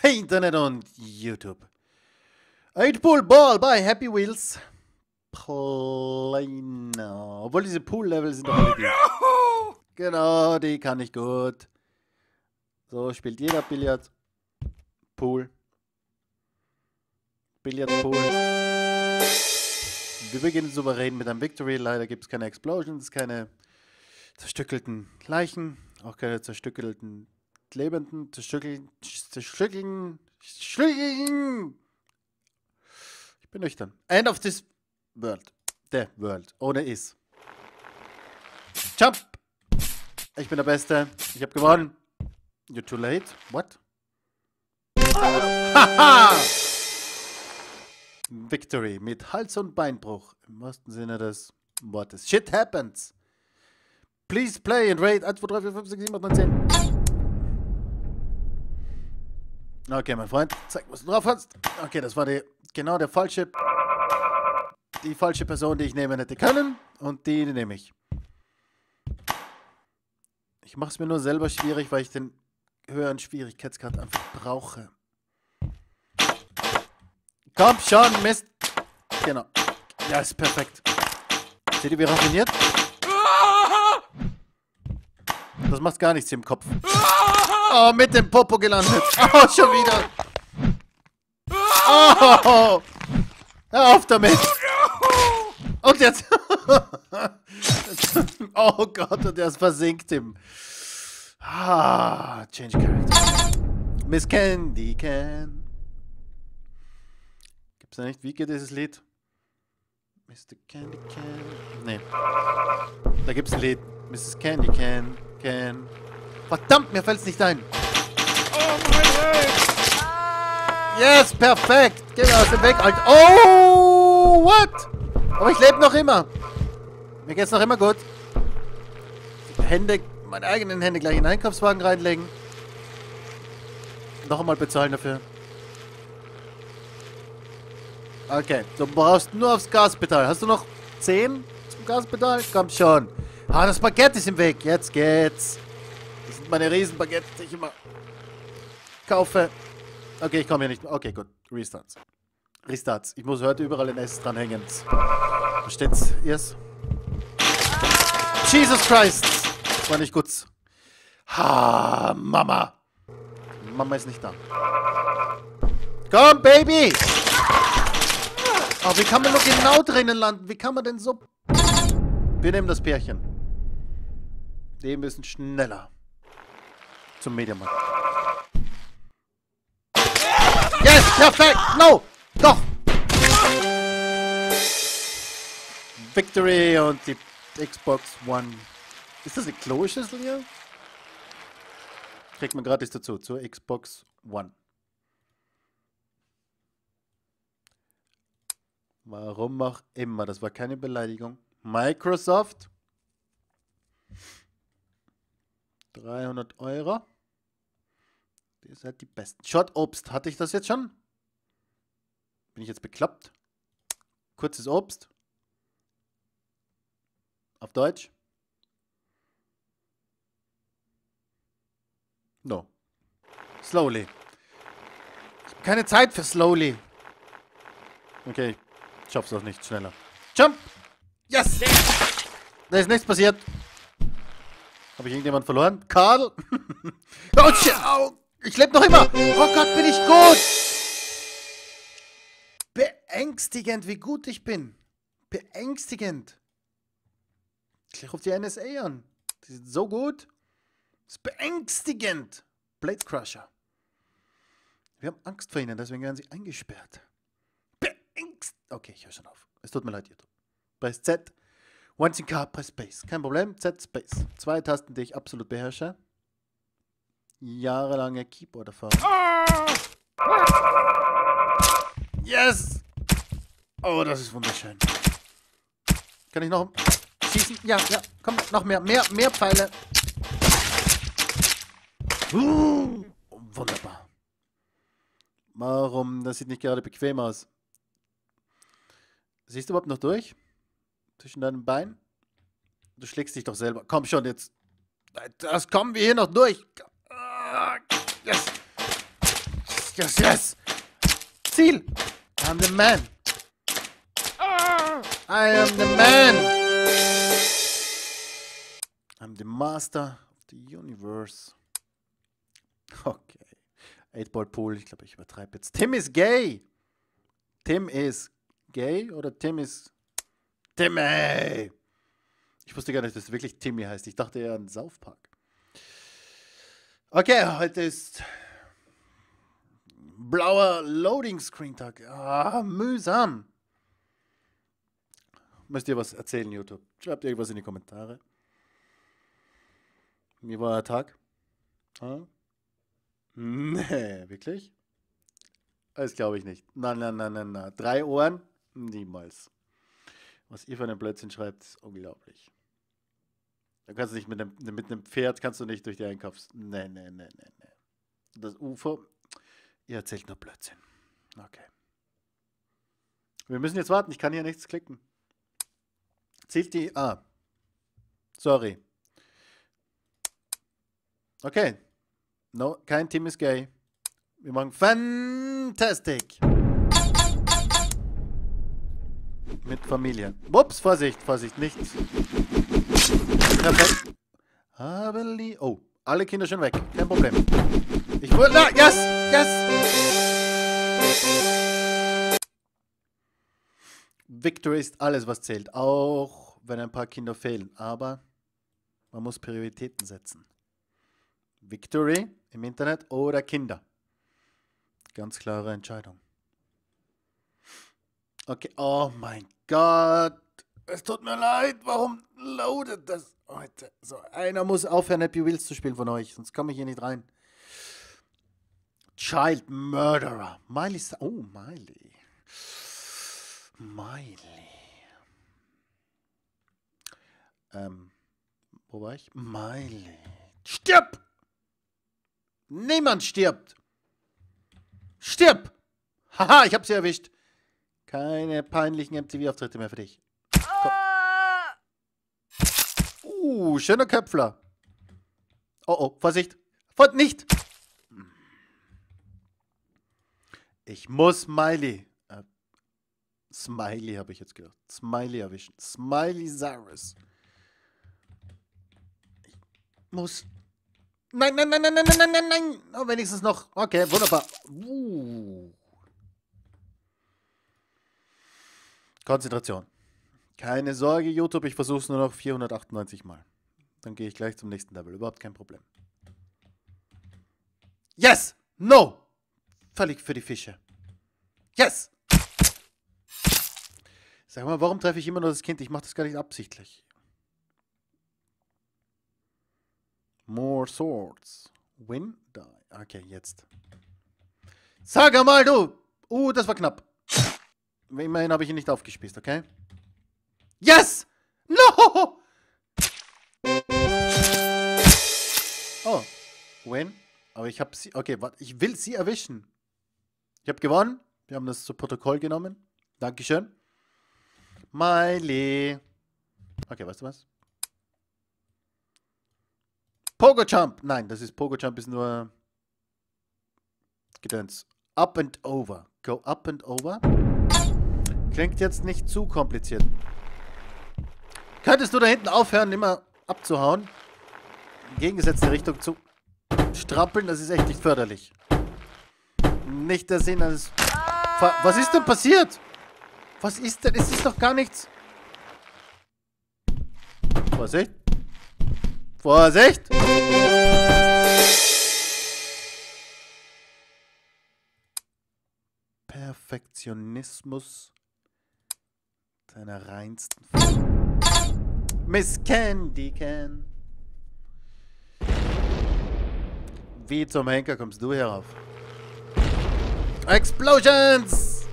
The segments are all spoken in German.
Internet und YouTube. 8-Pool Ball bei Happy Wheels. Kleiner. Obwohl diese Pool-Level sind doch alle die. Genau, die kann ich gut. So spielt jeder Billard. Pool. Billardpool. Wir beginnen souverän mit einem Victory. Leider gibt es keine Explosions, keine zerstückelten Leichen, auch keine zerstückelten Lebenden, zerstückeln. Ich bin nüchtern. End of this world. The world. Ohne is. Jump! Ich bin der Beste. Ich habe gewonnen. You're too late. What? Haha! Victory mit Hals- und Beinbruch. Im wahrsten Sinne des Wortes. Shit happens. Please play and rate 1, 2, 3, 4, 5, 6, 7, 8, 9, 10. Okay, mein Freund. Zeig, was du drauf hast. Okay, das war die falsche Person, die ich nehmen hätte können. Und die nehme ich. Ich mache es mir nur selber schwierig, weil ich den höheren Schwierigkeitsgrad einfach brauche. Komm schon, Mist. Genau. Ja, ist perfekt. Seht ihr, wie raffiniert? Das macht gar nichts im Kopf. Oh, mit dem Popo gelandet. Oh, schon wieder. Oh, hör auf damit. Und jetzt. Oh Gott, und er versinkt ihm. Ah, change character. Miss Candy Can. Gibt's da nicht? Wie geht dieses Lied? Mr. Candy Can. Nee. Da gibt's ein Lied. Mrs. Candy Can. Verdammt, mir fällt's nicht ein. Oh mein Gott. Yes, perfekt. Geh mir aus dem Weg, Alter. Oh, what? Aber ich lebe noch immer. Mir geht's noch immer gut. Hände, meine eigenen Hände gleich in den Einkaufswagen reinlegen. Noch einmal bezahlen dafür. Okay, du brauchst nur aufs Gaspedal. Hast du noch 10 zum Gaspedal? Komm schon. Ah, das Baguette ist im Weg. Jetzt geht's. Das sind meine Riesenbaguettes, die ich immer kaufe. Okay, ich komme hier nicht mehr. Okay, gut. Restarts. Ich muss heute überall ein S dranhängen. Versteht's ihr's? Jesus Christ. Das war nicht gut. Ha, Mama. Mama ist nicht da. Komm, Baby. Oh, wie kann man nur genau drinnen landen? Wie kann man denn so... Wir nehmen das Pärchen. Die müssen schneller zum Mediamarkt. Yes, perfekt! No! Doch! Victory und die Xbox One. Ist das eine Kloschüssel hier? Kriegt man gratis dazu, zur Xbox One. Warum auch immer, das war keine Beleidigung. Microsoft. 300 €. Ihr seid die Besten. Shot Obst. Hatte ich das jetzt schon? Bin ich jetzt bekloppt? Kurzes Obst. Auf Deutsch. No. Slowly. Ich habe keine Zeit für slowly. Okay. Ich schaff's auch nicht schneller. Jump! Yes! Da ist nichts passiert. Habe ich irgendjemand verloren? Karl? Oh shit! Au! Ich lebe noch immer! Oh Gott, bin ich gut! Beängstigend, wie gut ich bin. Beängstigend. Ich rufe die NSA an. Die sind so gut. Das ist beängstigend. Blade Crusher. Wir haben Angst vor ihnen, deswegen werden sie eingesperrt. Okay, ich höre schon auf. Es tut mir leid, YouTube. Press Z. Once in car, press Space. Kein Problem. Z, Space. 2 Tasten, die ich absolut beherrsche. Jahrelange Keyboard-Erfahrung. Yes! Oh, das ist wunderschön. Kann ich noch schießen? Ja, komm, noch mehr. Mehr Pfeile. Wunderbar. Warum? Das sieht nicht gerade bequem aus. Siehst du überhaupt noch durch? Zwischen deinen Beinen? Du schlägst dich doch selber. Komm schon jetzt. Das kommen wir hier noch durch. Yes. yes, yes. Ziel. I'm the man. I am the man. I'm the master of the universe. Okay. 8-Ball Pool, ich glaube, ich übertreibe jetzt. Tim ist gay. Tim ist gay oder Tim ist... Timmy! Ich wusste gar nicht, dass es wirklich Timmy heißt. Ich dachte eher an South Park. Okay, heute ist blauer Loading Screen Tag. Ah, mühsam. Müsst ihr was erzählen, YouTube? Schreibt irgendwas in die Kommentare. Wie war der Tag? Ah? Nee, wirklich? Das glaube ich nicht. Na. 3 Ohren? Niemals. Was ihr für einen Blödsinn schreibt, ist unglaublich. Da kannst du nicht mit einem Pferd kannst du nicht durch die Einkaufs... Nee. Das UFO, ihr erzählt nur Blödsinn. Okay. Wir müssen jetzt warten, ich kann hier nichts klicken. Zielt die... Ah. Sorry. Okay. No, kein Team ist gay. Wir machen Fantastic. Mit Familie. Ups, Vorsicht, nicht. Perfekt. Oh, alle Kinder schon weg. Kein Problem. Ich wurde... Na, yes! Victory ist alles, was zählt. Auch wenn ein paar Kinder fehlen. Aber man muss Prioritäten setzen. Victory im Internet oder Kinder. Ganz klare Entscheidung. Okay, oh mein Gott. Es tut mir leid, warum loadet das heute? So, einer muss aufhören, Happy Wheels zu spielen von euch, sonst komme ich hier nicht rein. Child Murderer. Miley. Oh, Miley. Wo war ich? Miley. Stirb! Niemand stirbt! Stirb! Haha, ich hab sie erwischt. Keine peinlichen MTV-Auftritte mehr für dich. Schöner Köpfler. Oh, Vorsicht. Nicht! Ich muss Smiley habe ich jetzt gedacht. Smiley erwischen. Smiley Cyrus. Ich muss... Nein. Oh, wenigstens noch. Okay, wunderbar. Konzentration. Keine Sorge, YouTube, ich versuche es nur noch 498 Mal. Dann gehe ich gleich zum nächsten Level. Überhaupt kein Problem. Yes! No! Völlig für die Fische. Yes! Sag mal, warum treffe ich immer nur das Kind? Ich mache das gar nicht absichtlich. More swords. Win, die. Okay, jetzt. Sag mal, du! Das war knapp. Immerhin habe ich ihn nicht aufgespießt, okay? Yes! No! Oh, win. Aber ich habe sie... Okay, warte, ich will sie erwischen. Ich habe gewonnen. Wir haben das zu Protokoll genommen. Dankeschön. Miley. Okay, weißt du was? Pogo Jump. Nein, das ist Pogo Jump ist nur... Gedöns. Up and over. Go up and over. Klingt jetzt nicht zu kompliziert. Könntest du da hinten aufhören, immer abzuhauen? In gegengesetzte Richtung zu strampeln, das ist echt nicht förderlich. Nicht der Sinn eines... Was ist denn passiert? Was ist denn? Es ist doch gar nichts. Vorsicht. Vorsicht! Perfektionismus seiner reinsten Form. Miss Candy Can. Wie zum Henker kommst du herauf? Explosions!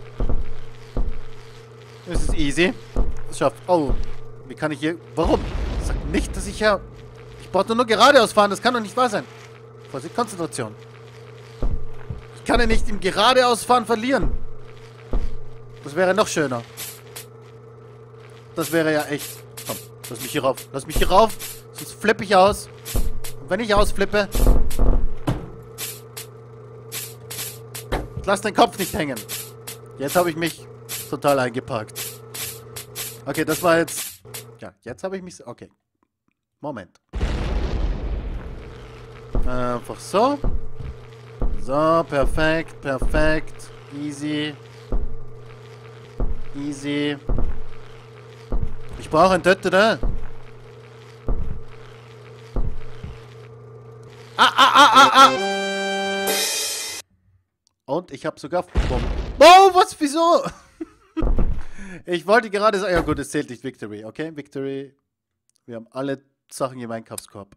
Das ist easy. Das schafft. Oh, wie kann ich hier... Warum? Sag nicht, dass ich ja... Ich brauche nur geradeaus fahren, das kann doch nicht wahr sein. Vorsicht, Konzentration. Ich kann ja nicht im Geradeausfahren verlieren. Das wäre noch schöner. Das wäre ja echt... Komm, lass mich hier rauf. Lass mich hier rauf, sonst flippe ich aus. Und wenn ich ausflippe... Lass den Kopf nicht hängen. Jetzt habe ich mich total eingepackt. Okay, das war jetzt... Ja, jetzt habe ich mich... Okay. Moment. Einfach so. So, perfekt, perfekt. Easy. Easy. Ich brauche ein Dötte, da. Und ich habe sogar... Oh, was? Wieso? Ich wollte gerade sagen... Ja gut, es zählt nicht Victory, okay? Victory. Wir haben alle Sachen im Einkaufskorb.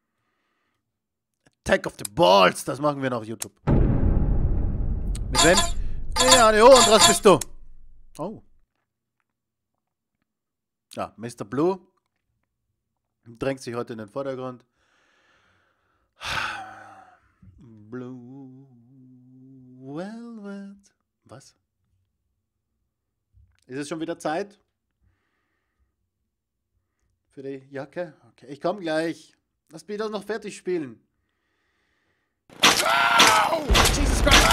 Attack of the Balls. Das machen wir noch auf YouTube. Mit wem? Ja, und was bist du? Oh. Ja, Mr. Blue. Drängt sich heute in den Vordergrund. Blue Velvet. Was? Ist es schon wieder Zeit? Für die Jacke? Okay, ich komme gleich. Lass mich doch noch fertig spielen. Oh, Jesus Christ!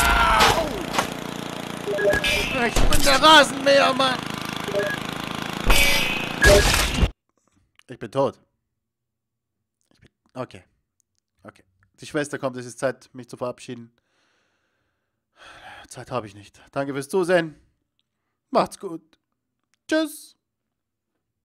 Oh. Ich bin der Rasenmäher, Mann! Ich bin tot. Okay. Okay. Die Schwester kommt, es ist Zeit, mich zu verabschieden. Zeit habe ich nicht. Danke fürs Zusehen. Macht's gut. Tschüss.